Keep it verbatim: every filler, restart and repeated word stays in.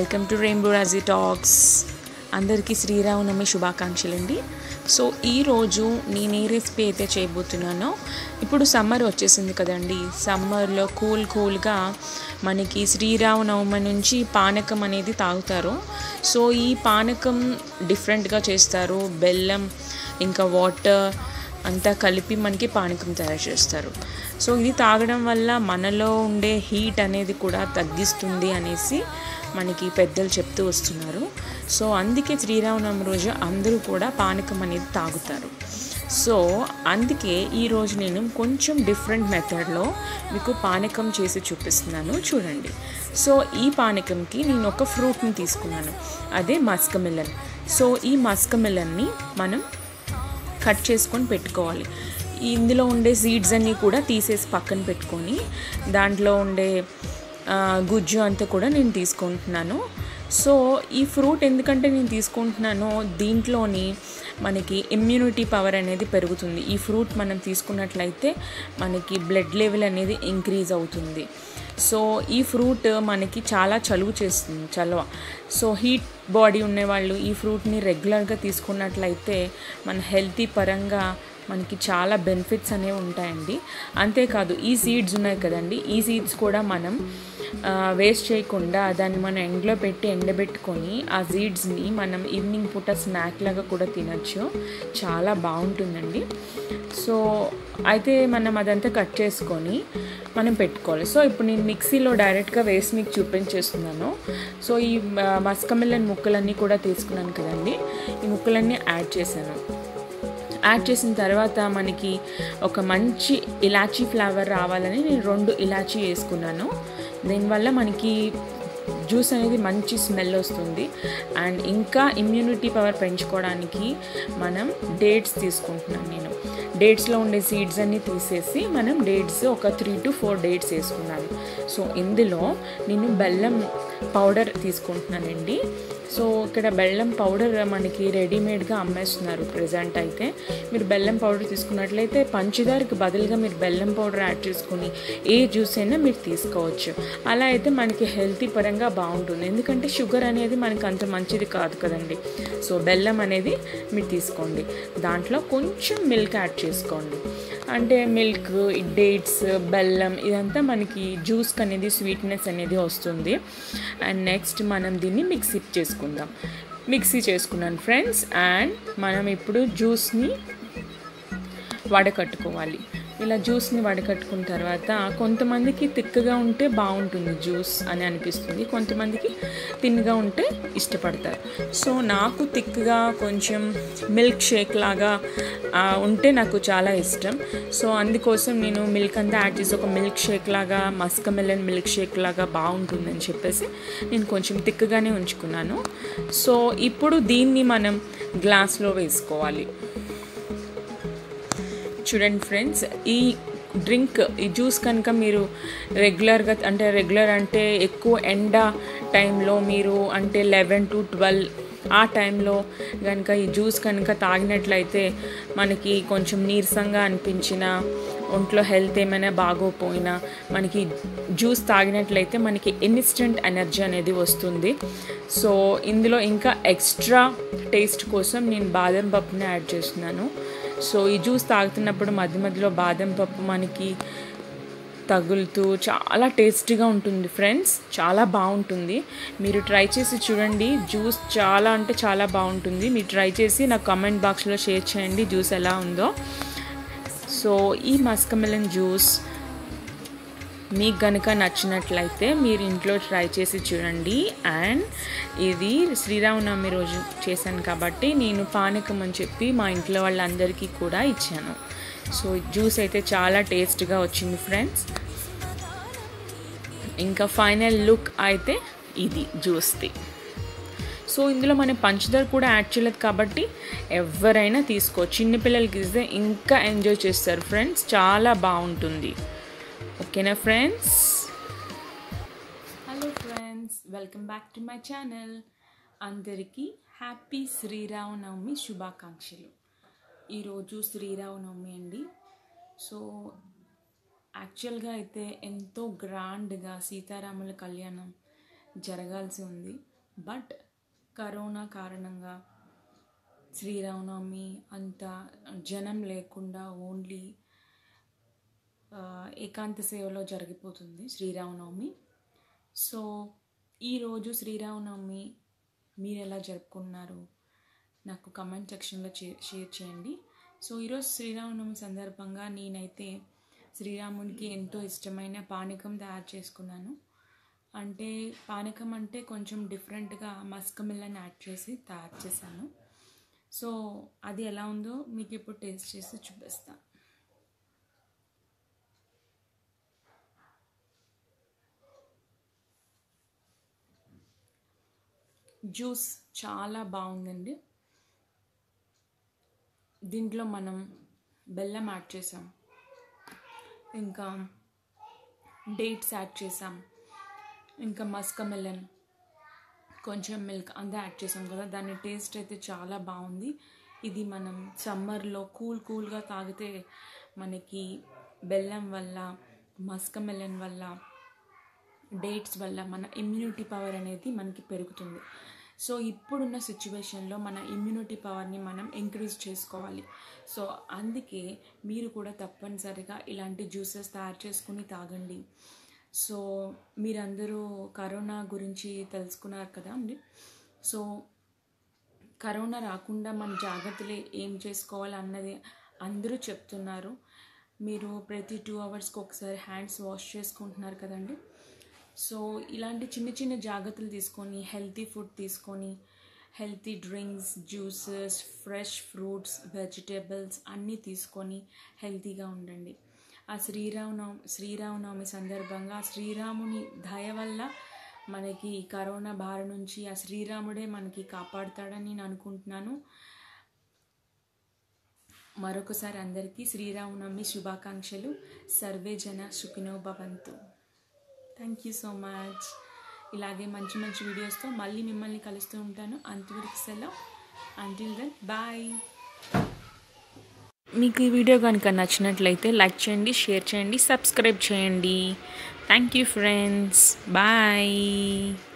Welcome to rainbow Raji talks. అందరికీ శ్రీరామనవమి శుభాకాంక్షలు అండి. సో ఈరోజు నేను ఏ రెసిపీ అయితే చేయబోతున్నానో, ఇప్పుడు సమ్మర్ వచ్చేసింది కదండి. సమ్మర్లో కూల్ కూల్గా మనకి శ్రీరామనవమి నుంచి పానకం అనేది తాగుతారు. సో ఈ పానకం డిఫరెంట్గా చేస్తారు. బెల్లం ఇంకా వాటర్ అంతా కలిపి మనకి పానకం తయారు చేస్తారు. సో ఇది తాగడం వల్ల మనలో ఉండే హీట్ అనేది కూడా తగ్గిస్తుంది అనేసి మనకి పెద్దలు చెప్తూ వస్తున్నారు. సో అందుకే శ్రీరామనవమి రోజు అందరూ కూడా పానకం అనేది తాగుతారు. సో అందుకే ఈరోజు నేను కొంచెం డిఫరెంట్ మెథడ్లో మీకు పానకం చేసి చూపిస్తున్నాను, చూడండి. సో ఈ పానకంకి నేను ఒక ఫ్రూట్ని తీసుకున్నాను, అదే మస్క్ మిలన్. సో ఈ మస్క్ మిలన్ని మనం కట్ చేసుకొని పెట్టుకోవాలి. ఇందులో ఉండే సీడ్స్ అన్నీ కూడా తీసేసి పక్కన పెట్టుకొని దాంట్లో ఉండే గుజ్జు అంతా కూడా నేను తీసుకుంటున్నాను. సో ఈ ఫ్రూట్ ఎందుకంటే నేను తీసుకుంటున్నానో, దీంట్లోని మనకి ఇమ్యూనిటీ పవర్ అనేది పెరుగుతుంది. ఈ ఫ్రూట్ మనం తీసుకున్నట్లయితే మనకి బ్లడ్ లెవెల్ అనేది ఇంక్రీజ్ అవుతుంది. సో ఈ ఫ్రూట్ మనకి చాలా చలువ చేస్తుంది, చలవ. సో హీట్ బాడీ ఉండేవాళ్ళు ఈ ఫ్రూట్ని రెగ్యులర్గా తీసుకున్నట్లయితే మన హెల్తీ పరంగా మనకి చాలా బెనిఫిట్స్ అనేవి ఉంటాయండి. అంతేకాదు ఈ సీడ్స్ ఉన్నాయి కదండి, ఈ సీడ్స్ కూడా మనం వేస్ట్ చేయకుండా దాన్ని మనం ఎండలో పెట్టి ఎండబెట్టుకొని ఆ సీడ్స్ని మనం ఈవినింగ్ పూట స్నాక్ లాగా కూడా తినచ్చు, చాలా బాగుంటుందండి. సో అయితే మనం అదంతా కట్ చేసుకొని మనం పెట్టుకోవాలి. సో ఇప్పుడు నేను మిక్సీలో డైరెక్ట్గా వేసి మీకు చూపించేస్తున్నాను. సో ఈ మస్క్ మిలన్ ముక్కలన్నీ కూడా తీసుకున్నాను కదండి, ఈ ముక్కలన్నీ యాడ్ చేశాను. యాడ్ చేసిన తర్వాత మనకి ఒక మంచి ఇలాచీ ఫ్లేవర్ రావాలని నేను రెండు ఇలాచీ వేసుకున్నాను. దీనివల్ల మనకి జ్యూస్ అనేది మంచి స్మెల్ వస్తుంది. అండ్ ఇంకా ఇమ్యూనిటీ పవర్ పెంచుకోవడానికి మనం డేట్స్ తీసుకుంటున్నాను. నేను డేట్స్లో ఉండే సీడ్స్ అన్నీ తీసేసి మనం డేట్స్ ఒక త్రీ టు ఫోర్ డేట్స్ వేసుకున్నాను. సో ఇందులో నేను బెల్లం పౌడర్ తీసుకుంటున్నానండి. సో ఇక్కడ బెల్లం పౌడర్ మనకి రెడీమేడ్గా అమ్మేస్తున్నారు ప్రజెంట్. అయితే మీరు బెల్లం పౌడర్ తీసుకున్నట్లయితే పంచదారకు బదులుగా మీరు బెల్లం పౌడర్ యాడ్ చేసుకుని ఏ జ్యూస్ అయినా మీరు తీసుకోవచ్చు. అలా అయితే మనకి హెల్తీ పరంగా బాగుంటుంది, ఎందుకంటే షుగర్ అనేది మనకి అంత మంచిది కాదు కదండి. సో బెల్లం అనేది మీరు తీసుకోండి, దాంట్లో కొంచెం మిల్క్ యాడ్ చేసుకోండి. అంటే మిల్క్, డేట్స్, బెల్లం ఇదంతా మనకి జ్యూస్కి అనేది స్వీట్నెస్ అనేది వస్తుంది. అండ్ నెక్స్ట్ మనం దీన్ని మిక్సీ చేసుకుందాం. మిక్సీ చేసుకున్నాను ఫ్రెండ్స్. అండ్ మనం ఇప్పుడు జ్యూస్ని వడకట్టుకోవాలి. ఇలా జ్యూస్ని వడకట్టుకున్న తర్వాత కొంతమందికి తిక్కగా ఉంటే బాగుంటుంది జ్యూస్ అని అనిపిస్తుంది, కొంతమందికి తిన్నగా ఉంటే ఇష్టపడతారు. సో నాకు తిక్కగా కొంచెం మిల్క్ షేక్ లాగా ఉంటే నాకు చాలా ఇష్టం. సో అందుకోసం నేను మిల్క్ అంతా యాడ్ చేసి ఒక మిల్క్ షేక్ లాగా, మస్క్ మిలన్ మిల్క్ షేక్ లాగా బాగుంటుందని చెప్పేసి నేను కొంచెం తిక్కగానే ఉంచుకున్నాను. సో ఇప్పుడు దీన్ని మనం గ్లాస్లో వేసుకోవాలి. చూడండి ఫ్రెండ్స్, ఈ డ్రింక్ ఈ జ్యూస్ కనుక మీరు రెగ్యులర్గా అంటే రెగ్యులర్ అంటే ఎక్కువ ఎండ టైంలో మీరు అంటే లెవెన్ టు ట్వెల్వ్ ఆ టైంలో కనుక ఈ జ్యూస్ కనుక తాగినట్లయితే మనకి కొంచెం నీరసంగా అనిపించిన, ఒంట్లో హెల్త్ ఏమైనా బాగోపోయినా మనకి జ్యూస్ తాగినట్లయితే మనకి ఇన్స్టెంట్ ఎనర్జీ అనేది వస్తుంది. సో ఇందులో ఇంకా ఎక్స్ట్రా టేస్ట్ కోసం నేను బాదం పప్పుని యాడ్ చేస్తున్నాను. సో ఈ జ్యూస్ తాగుతున్నప్పుడు మధ్య మధ్యలో బాదం పప్పు మనకి తగులుతూ చాలా టేస్టీగా ఉంటుంది ఫ్రెండ్స్, చాలా బాగుంటుంది. మీరు ట్రై చేసి చూడండి, జ్యూస్ చాలా అంటే చాలా బాగుంటుంది. మీరు ట్రై చేసి నాకు కామెంట్ బాక్స్లో షేర్ చేయండి జ్యూస్ ఎలా ఉందో. సో ఈ మస్క్ మిలన్ జ్యూస్ మీకు కనుక నచ్చినట్లయితే మీరు ఇంట్లో ట్రై చేసి చూడండి. అండ్ ఇది శ్రీరామనవమి రోజు చేశాను కాబట్టి నేను పానకం అని చెప్పి మా ఇంట్లో వాళ్ళందరికీ కూడా ఇచ్చాను. సో జ్యూస్ అయితే చాలా టేస్ట్గా వచ్చింది ఫ్రెండ్స్. ఇంకా ఫైనల్ లుక్ అయితే ఇది జ్యూస్ది. సో ఇందులో మనం పంచదార కూడా యాడ్ చేయలేదు కాబట్టి ఎవరైనా తీసుకోవచ్చు. చిన్నపిల్లలకి ఇస్తే ఇంకా ఎంజాయ్ చేస్తారు ఫ్రెండ్స్, చాలా బాగుంటుంది. ఓకేనా friends? Hello friends, welcome back to my channel. అందరికీ హ్యాపీ శ్రీరామనవమి శుభాకాంక్షలు. ఈరోజు శ్రీరామనవమి అండి. సో యాక్చువల్గా అయితే ఎంతో గ్రాండ్గా సీతారాముల కళ్యాణం జరగాల్సి ఉంది. బట్ కరోనా కారణంగా శ్రీరామనవమి అంత జనం లేకుండా ఓన్లీ ఏకాంత సేవలో జరిగిపోతుంది శ్రీరామనవమి. సో ఈరోజు శ్రీరామనవమి మీరు ఎలా జరుపుకున్నారు నాకు కమెంట్ సెక్షన్లో షేర్ చేయండి. సో ఈరోజు శ్రీరామనవమి సందర్భంగా నేనైతే శ్రీరామునికి ఎంతో ఇష్టమైన పానకం తయారు చేసుకున్నాను. అంటే పానకం అంటే కొంచెం డిఫరెంట్గా మస్క్ మిల్లన్ యాడ్ చేసి తయారు చేశాను. సో అది ఎలా ఉందో మీకు ఇప్పుడు టేస్ట్ చేసి చూపిస్తాను. జ్యూస్ చాలా బాగుందండి. దీంట్లో మనం బెల్లం యాడ్ చేసాం, ఇంకా డేట్స్ యాడ్ చేసాం, ఇంకా మస్క్ మిల్లన్, కొంచెం మిల్క్ అంతా యాడ్ చేసాం కదా. దాని టేస్ట్ అయితే చాలా బాగుంది. ఇది మనం సమ్మర్లో కూల్ కూల్గా తాగితే మనకి బెల్లం వల్ల, మస్క్ మిల్లన్ వల్ల, డేట్స్ వల్ల మన ఇమ్యూనిటీ పవర్ అనేది మనకి పెరుగుతుంది. సో ఇప్పుడున్న సిచ్యువేషన్లో మన ఇమ్యూనిటీ పవర్ని మనం ఇంక్రీజ్ చేసుకోవాలి. సో అందుకే మీరు కూడా తప్పనిసరిగా ఇలాంటి జ్యూసెస్ తయారు చేసుకుని తాగండి. సో మీరందరూ కరోనా గురించి తెలుసుకున్నారు కదా అండి. సో కరోనా రాకుండా మన జాగ్రత్తలు ఏం చేసుకోవాలి అన్నది అందరూ చెప్తున్నారు. మీరు ప్రతి టూ అవర్స్కి ఒకసారి హ్యాండ్స్ వాష్ చేసుకుంటున్నారు కదండి. సో ఇలాంటి చిన్న చిన్న జాగ్రత్తలు తీసుకొని హెల్తీ ఫుడ్ తీసుకొని healthy drinks, juices, fresh fruits, vegetables అన్నీ తీసుకొని హెల్తీగా ఉండండి. ఆ శ్రీరామనవమి శ్రీరామనవమి సందర్భంగా శ్రీరాముని దయ వల్ల మనకి కరోనా బారి నుంచి ఆ శ్రీరాముడే మనకి కాపాడుతాడని నేను అనుకుంటున్నాను. మరొకసారి అందరికీ శ్రీరామనవమి శుభాకాంక్షలు. సర్వే జన సుఖినో భవంతు. Thank you so much. ఇలాగే మంచి మంచి వీడియోస్తో మళ్ళీ మిమ్మల్ని కలుస్తూ ఉంటాను. అంతవరకు సెలవు. Until then bye. మీకు ఈ వీడియో కనుక నచ్చినట్లయితే లైక్ చేయండి, షేర్ చేయండి, సబ్స్క్రైబ్ చేయండి. Thank you friends. బాయ్.